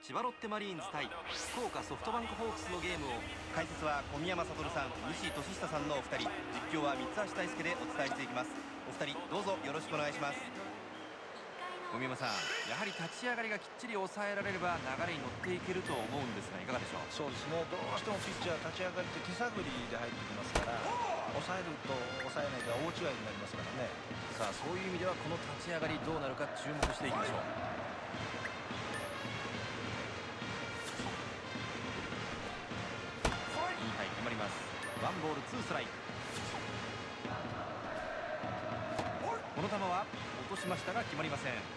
千葉ロッテマリーンズ対福岡ソフトバンクホークスのゲームを、解説は小宮山悟さん、西俊久さんのお二人、実況は三橋大輔でお伝えしていきます。お二人どうぞよろしくお願いします。小宮山さん、やはり立ち上がりがきっちり抑えられれば流れに乗っていけると思うんですが、いかがでしょう。 そうですね、どうしてもピッチャー立ち上がりって手探りで入ってきますから、抑えると抑えないとは大違いになりますからね。 さあ、そういう意味ではこの立ち上がりどうなるか注目していきましょう。インハイ決まります。ワンボールツーストライク。この球は落としましたが決まりません。引っ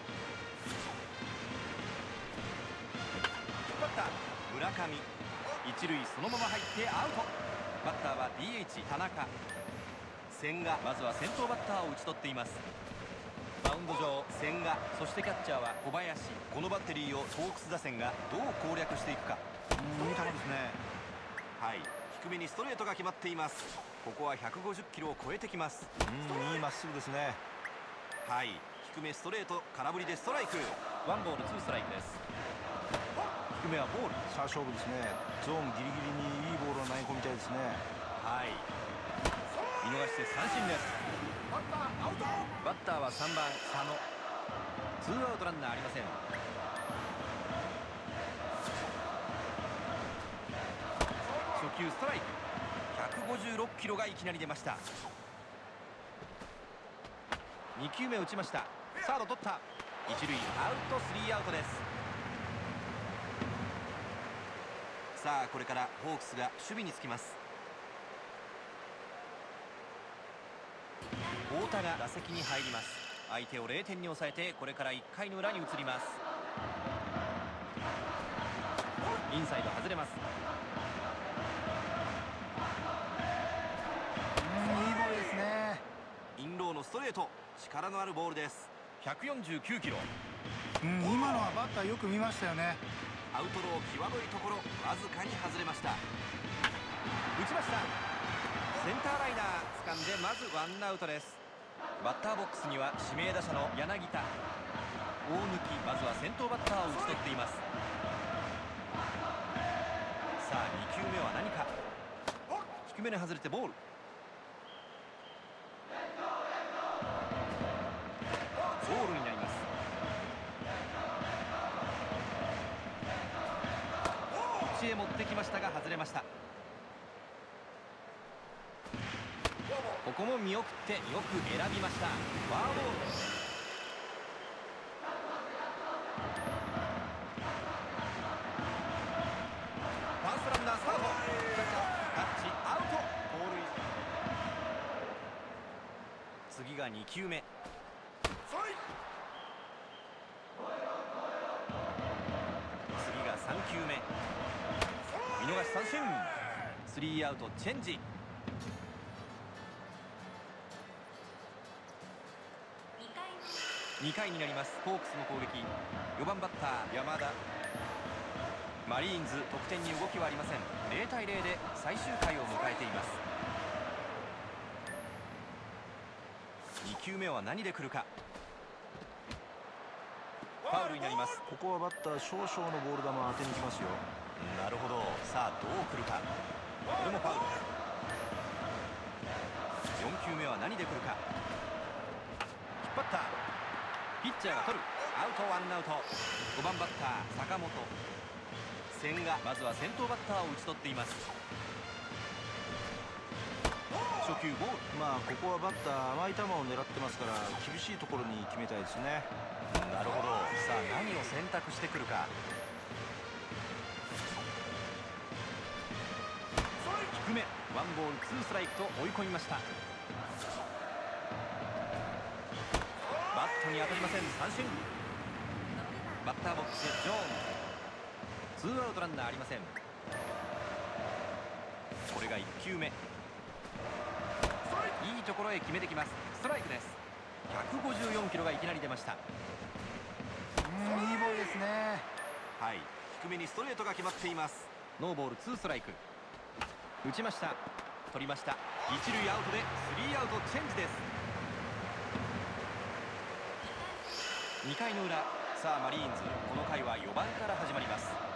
張った村上、一塁そのまま入ってアウト。バッターは DH 田中。千賀、まずは先頭バッターを打ち取っています。マウンド上千賀、そしてキャッチャーは小林。このバッテリーをホークス打線がどう攻略していくか。 いい球ですね。 はい、低めにストレートが決まっています。ここは150キロを超えてきます。 いいまっすぐですね。 はい、低めストレート、空振りでストライク。ワンボールツーストライクです。低めはボール。 さあ勝負ですね。ゾーンギリギリにいいボールを投げ込みたいですね。 はい、見逃して三振です。バッターは3番佐野。ツーアウトランナーありません。初球ストライク。156キロがいきなり出ました。2球目打ちました。サード取った。一塁アウト、スリーアウトです。さあ、これからホークスが守備につきます。太田が打席に入ります。相手を0点に抑えて、これから1回の裏に移ります。インサイド外れます。 いいボールですね。 インローのストレート、力のあるボールです。149キロ。 今のはバッターよく見ましたよね。 アウトロー際どいところ、わずかに外れました。打ちました。センターライナー掴んで、まずワンアウトです。バッターボックスには指名打者の柳田。大貫、まずは先頭バッターを打ち取っています。さあ、2球目は何か。低めに外れてボール。ボールになります。内へ持ってきましたが外れました。ここも見送ってよく選びました。フォアボール。ファーストランナースタート。タッチアウト、盗塁。次が2球目。次が3球目。見逃し三振。スリーアウト、チェンジ。2回になります。ホークスの攻撃。4番バッター山田。マリーンズ得点に動きはありません。0対0で最終回を迎えています。2球目は何で来るか。ファウルになります。 ここはバッター少々のボール球を当てにきますよ。 なるほど。さあ、どう来るか。これもファウル。4球目は何で来るか。引っ張った。ピッチャーが取る。アウト、ワンアウト。5番バッター坂本。千賀、まずは先頭バッターを打ち取っています。初球ボール。 ここはバッター甘い球を狙ってますから、厳しいところに決めたいですね。 なるほど。さあ、何を選択してくるか。低め、ワンボールツーストライクと追い込みました。バットに当たりません。三振。バッターボックスジョーンズ。ツーアウトランナーありません。これが1球目。いいところへ決めてきます。ストライクです。154キロがいきなり出ました。 いいボールですね。 はい、低めにストレートが決まっています。ノーボールツーストライク。打ちました。取りました。一塁アウトでスリーアウト、チェンジです。2回の裏、さあマリーンズ、この回は4番から始まります。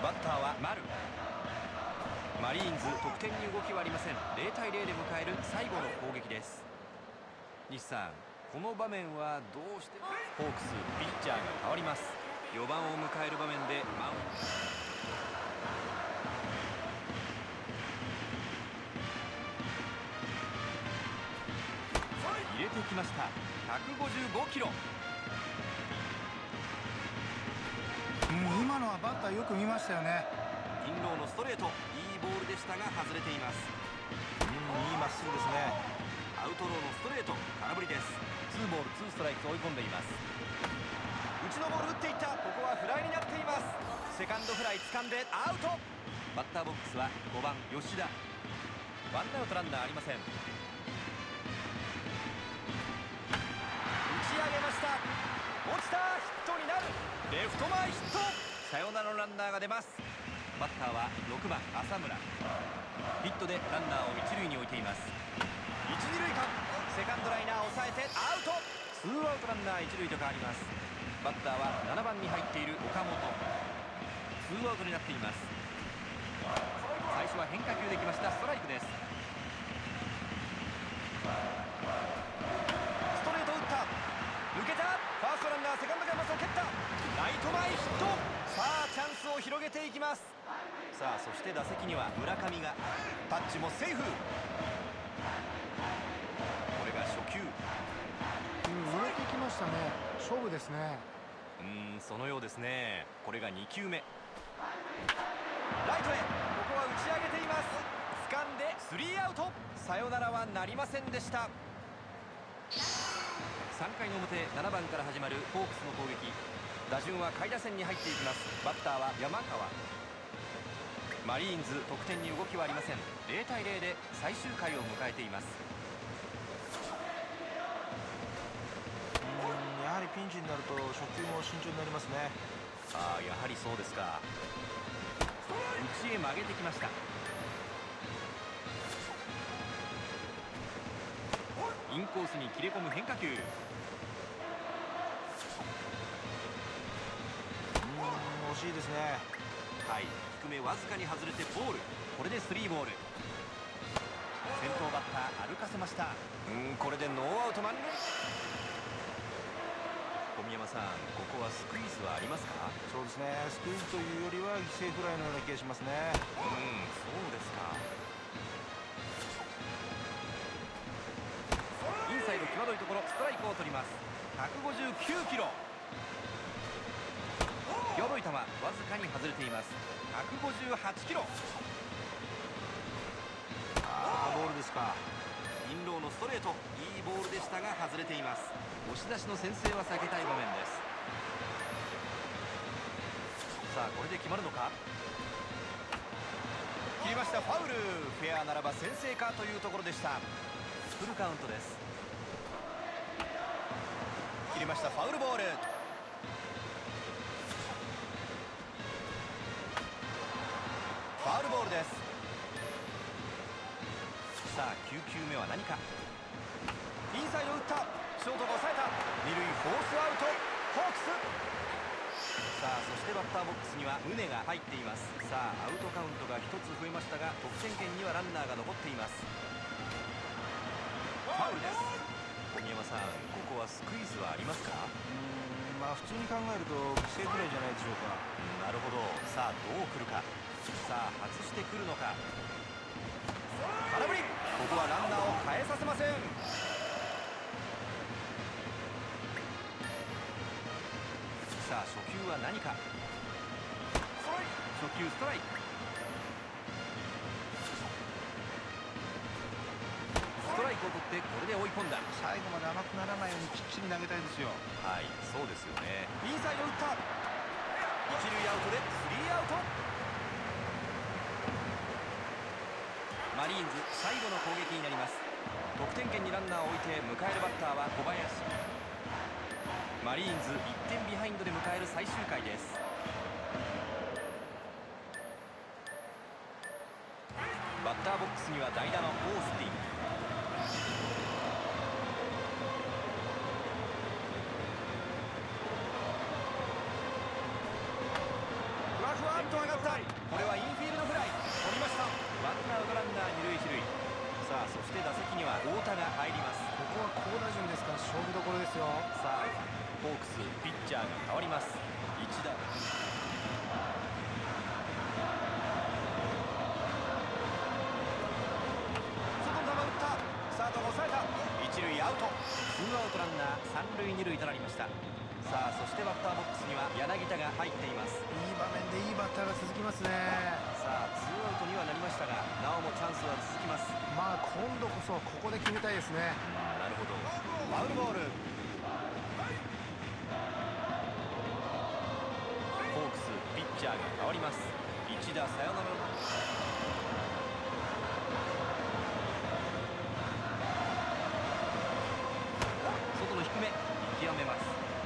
バッターは丸。マリーンズ得点に動きはありません。0対0で迎える最後の攻撃です。西さん、この場面はどうしてホークスピッチャーが変わります。4番を迎える場面でマウンド入れてきました。155キロ。 今のはバッターよく見ましたよね。 インローのストレート、いいボールでしたが外れています。 いいまっすぐですね。 アウトローのストレート、空振りです。2ボール2ストライクと追い込んでいます。内のボール打っていった。ここはフライになっています。セカンドフライ掴んでアウト。バッターボックスは5番吉田。ワンアウトランナーありません。打ち上げました。落ちた。ヒットになる。レフト前ヒット。サヨナラのランナーが出ます。バッターは6番浅村。ヒットでランナーを一塁に置いています。一二塁間、セカンドライナーを抑えてアウト。ツーアウトランナー一塁と変わります。バッターは7番に入っている岡本。ツーアウトになっています。最初は変化球できました。ストライクです。ストレート打った。抜けた。ファーストランナーセカンドキャンバスを蹴った。ライト前ヒット。さあチャンスを広げていきます。さあそして打席には村上が。タッチもセーフ。これが初球。 売れてきましたね。勝負ですね。 そのようですね。これが2球目。ライトへ。ここは打ち上げています。掴んでスリーアウト。サヨナラはなりませんでした。3回の表、7番から始まるホークスの攻撃。打順は下位打線に入っていきます。バッターは山川。マリーンズ得点に動きはありません。0対0で最終回を迎えています。 やはりピンチになると初球も慎重になりますね。 やはりそうですか。内へ曲げてきました。インコースに切れ込む変化球。 惜しいですね。 はい、低めわずかに外れてボール。これでスリーボール。先頭バッター歩かせました。これでノーアウト満塁。小宮山さん、ここはスクイズはありますか？ そうですね。スクイズというよりは犠牲フライのような気がしますね。 そうですか。インサイド際どいところ、ストライクを取ります。159キロ。際どい球、わずかに外れています。158キロ。 ボールですか。 インローのストレート、いいボールでしたが外れています。押し出しの先制は避けたい場面です。さあこれで決まるのか。切りました。ファウル。フェアならば先制かというところでした。フルカウントです。切りました。ファウルボール。ファウルボールです。さあ9球目は何か。インサイド打った。ショートが抑えた。二塁フォースアウト。ホークス。さあそしてバッターボックスには宗が入っています。さあアウトカウントが1つ増えましたが得点圏にはランナーが残っています。ファウルです。小宮山さん、ここはスクイズはありますか？ 普通に考えると犠牲フライじゃないでしょうか。 なるほど。さあどう来るか。さあ外してくるのか。空振り。ここはランナーを変えさせません。さあ初球は何か。初球ストライク。ストライクを取ってこれで追い込んだ。 最後まで甘くならないようにきっちり投げたいですよ。 はい、そうですよね。インサイド打った。一塁アウトでスリーアウト。マリーンズ最後の攻撃になります。得点圏にランナーを置いて迎えるバッターは小林。マリーンズ1点ビハインドで迎える最終回です。バッターボックスには代打のオースティン。ふわふわっと上がった。 チャーが変わります。一打外の球打った。サードが抑えた。一塁アウト。ツーアウトランナー三塁二塁となりました。さあそしてバッターボックスには柳田が入っています。 いい場面でいいバッターが続きますね。 さあツーアウトにはなりましたが、なおもチャンスは続きます。 まあ今度こそここで決めたいですね。 なるほど。ファウルボール。ホークスピッチャーが変わります。一打サヨナラ。外の低め見極めます。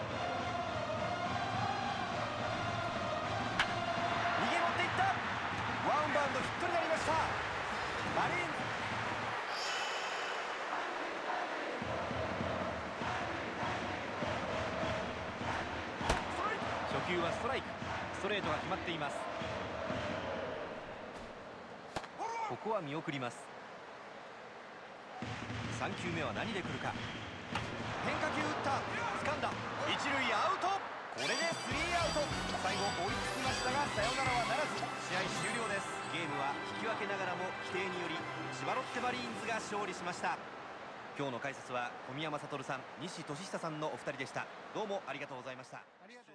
逃げ持っていった。ワンバウンドヒットになりました。マリーンズ初球はストライク。ストレートが決まっています。ここは見送ります。3球目は何で来るか。変化球打った。掴んだ。一塁アウト。これで3アウト。最後追いつきましたがサヨナラはならず、試合終了です。ゲームは引き分けながらも規定により千葉ロッテマリーンズが勝利しました。今日の解説は小宮山悟さん、西俊久さんのお二人でした。どうもありがとうございました。 ありがとう